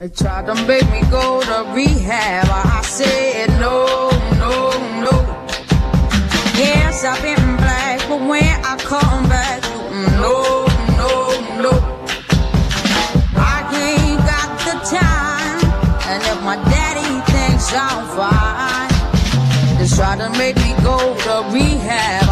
They tried to make me go to rehab. I said no, no, no. Yes, I've been black, but when I come back, no, no, no. I ain't got the time, and if my daddy thinks I'm fine, they tried to make me go to rehab.